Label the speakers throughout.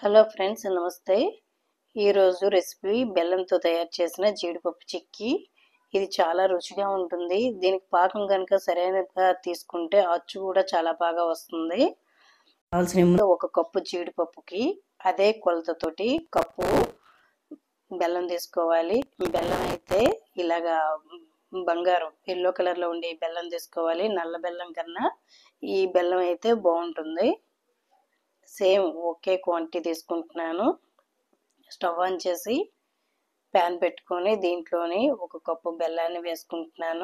Speaker 1: Hello friends, నమస్తే. ఈరోజు recipe బెల్లంతో తయారు చేసిన జీడిపప్పు చిక్కీ. ఇది చాలా రుచిగా ఉంటుంది. దీనికి పాకం కనుక సరైనగా తీసుకుంటే అచ్చు కూడా చాలా బాగా వస్తుంది. కావాల్సిన ఒక కప్పు జీడిపప్పుకి అదే కొలతతోటి కప్పు బెల్లం తీసుకోవాలి. బెల్లం అయితే ఇలాగా బంగారం ఎల్లో కలర్లో ఉండే బెల్లం తీసుకోవాలి. నల్ల బెల్లం కన్నా ఈ బెల్లం అయితే బాగుంటుంది. సేమ్ ఒకే క్వాంటిటీ తీసుకుంటున్నాను. స్టవ్ ఆన్ చేసి ప్యాన్ పెట్టుకొని దీంట్లోని ఒక కప్పు బెల్లాన్ని వేసుకుంటున్నాను.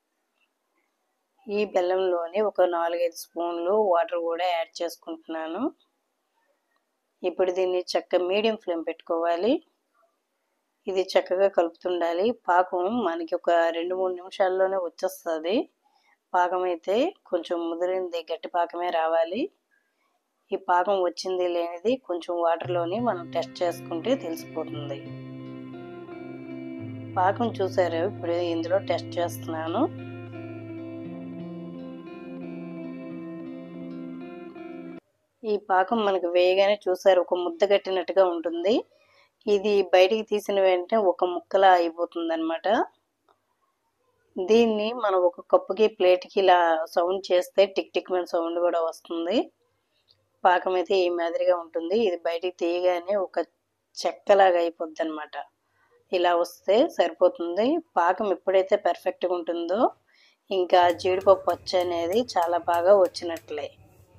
Speaker 1: ఈ బెల్లంలోని ఒక 4-5 స్పూన్లు వాటర్ కూడా యాడ్ చేసుకుంటున్నాను. ఇప్పుడు దీన్ని మీడియం ఫ్లేమ్ పెట్టుకోవాలి. ఇది చక్కగా కలుపుతుండాలి. పాకం మనకి ఒక 2-3 నిమిషాల్లోనే వచ్చేస్తుంది. పాకం అయితే కొంచెం ముదిరింది, గట్టి పాకమే రావాలి. ఈ పాకం వచ్చింది లేనిది కొంచెం వాటర్లోని మనం టెస్ట్ చేసుకుంటే తెలిసిపోతుంది. పాకం చూసారు, ఇప్పుడు ఇందులో టెస్ట్ చేస్తున్నాను. ఈ పాకం మనకు వేయగానే చూసారు, ఒక ముద్ద కట్టినట్టుగా ఉంటుంది. ఇది బయటికి తీసిన వెంటనే ఒక ముక్కలా అయిపోతుంది అనమాట. దీన్ని మనం ఒక కప్పుకి ప్లేట్కి ఇలా సౌండ్ చేస్తే టిక్ టిక్ మన సౌండ్ కూడా వస్తుంది. పాకం అయితే ఈ మాదిరిగా ఉంటుంది. ఇది బయటికి తీయగానే ఒక చెక్కలాగా అయిపోద్ది అనమాట. ఇలా వస్తే సరిపోతుంది. పాకం ఎప్పుడైతే పర్ఫెక్ట్గా ఉంటుందో ఇంకా జీడిపప్పు అచ్చు అనేది చాలా బాగా వచ్చినట్లే.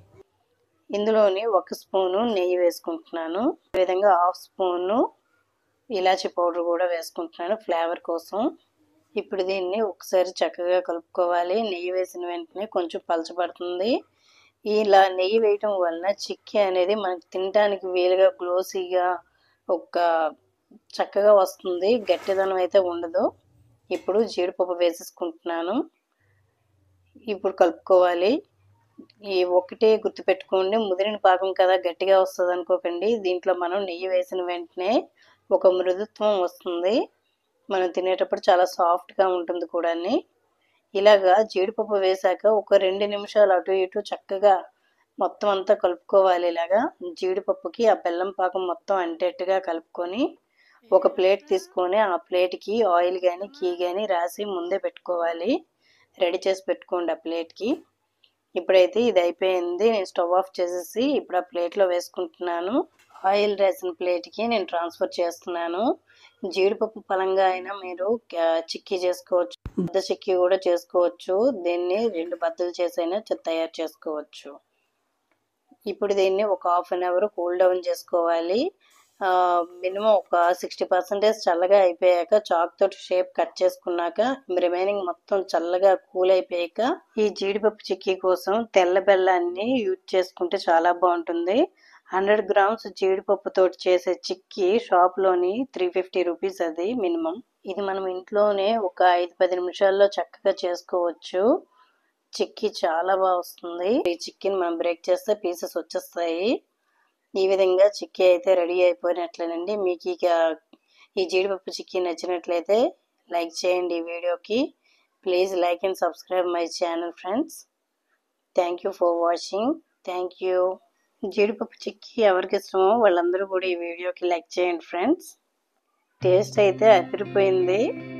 Speaker 1: ఇందులోని 1 స్పూను నెయ్యి వేసుకుంటున్నాను. అదేవిధంగా 1/2 స్పూను ఇలాచీ పౌడర్ కూడా వేసుకుంటున్నాను ఫ్లేవర్ కోసం. ఇప్పుడు దీన్ని ఒకసారి చక్కగా కలుపుకోవాలి. నెయ్యి వేసిన వెంటనే కొంచెం పలచబడుతుంది. ఇలా నెయ్యి వేయటం వలన చిక్కీ అనేది మనకి తినడానికి వీలుగా గ్లోసీగా ఒక చక్కగా వస్తుంది. గట్టిదనం అయితే ఉండదు. ఇప్పుడు జీడిపప్పు వేసేసుకుంటున్నాను. ఇప్పుడు కలుపుకోవాలి. ఈ ఒకటే గుర్తుపెట్టుకోండి, ముదిరిన పాకం కదా గట్టిగా వస్తుంది అనుకోకండి. దీంట్లో మనం నెయ్యి వేసిన వెంటనే ఒక మృదుత్వం వస్తుంది. మనం తినేటప్పుడు చాలా సాఫ్ట్గా ఉంటుంది కూడా. ఇలాగా జీడిపప్పు వేశాక ఒక 2 నిమిషాలు అటు ఇటు చక్కగా మొత్తం అంతా కలుపుకోవాలి. ఇలాగా జీడిపప్పుకి ఆ బెల్లం పాకం మొత్తం అంటేట్టుగా కలుపుకొని ఒక ప్లేట్ తీసుకొని ఆ ప్లేట్కి ఆయిల్ కానీ గీ కానీ రాసి ముందే పెట్టుకోవాలి. రెడీ చేసి పెట్టుకోండి ఆ ప్లేట్కి. ఇప్పుడైతే ఇది అయిపోయింది. నేను స్టవ్ ఆఫ్ చేసేసి ఇప్పుడు ఆ ప్లేట్లో వేసుకుంటున్నాను. ఆయిల్ రాసిన ప్లేట్కి నేను ట్రాన్స్ఫర్ చేస్తున్నాను. జీడిపప్పు పలంగా అయినా మీరు చిక్కీ చేసుకోవచ్చు, ముద్ద చిక్కీ కూడా చేసుకోవచ్చు. దీన్ని 2 బద్దలు చేసైనా తయారు చేసుకోవచ్చు. ఇప్పుడు దీన్ని ఒక 1/2 అవర్ కూల్ డౌన్ చేసుకోవాలి. మినిమం ఒక 60% చల్లగా అయిపోయాక చాక్ తోటి షేప్ కట్ చేసుకున్నాక రిమైనింగ్ మొత్తం చల్లగా కూల్ అయిపోయాక ఈ జీడిపప్పు చిక్కీ కోసం తెల్ల బెల్లాన్ని యూజ్ చేసుకుంటే చాలా బాగుంటుంది. 100 గ్రామ్స్ జీడిపప్పు తోటి చేసే చిక్కీ షాప్లోని 350 రూపీస్ అది మినిమం. ఇది మనం ఇంట్లోనే ఒక 5-10 నిమిషాల్లో చక్కగా చేసుకోవచ్చు. చిక్కీ చాలా బాగా వస్తుంది. ఈ చిక్కీని మనం బ్రేక్ చేస్తే పీసెస్ వచ్చేస్తాయి. ఈ విధంగా చిక్కీ అయితే రెడీ అయిపోయినట్లేనండి. మీకు ఈ జీడిపప్పు చిక్కీ నచ్చినట్లయితే లైక్ చేయండి ఈ వీడియోకి. Please like and subscribe my channel friends. Thank you for watching. Thank you. జీడిపప్పు చిక్కీ ఎవరికి ఇష్టమో వాళ్ళందరూ కూడా ఈ వీడియోకి లైక్ చేయండి ఫ్రెండ్స్. టేస్ట్ అయితే అదిరిపోయింది.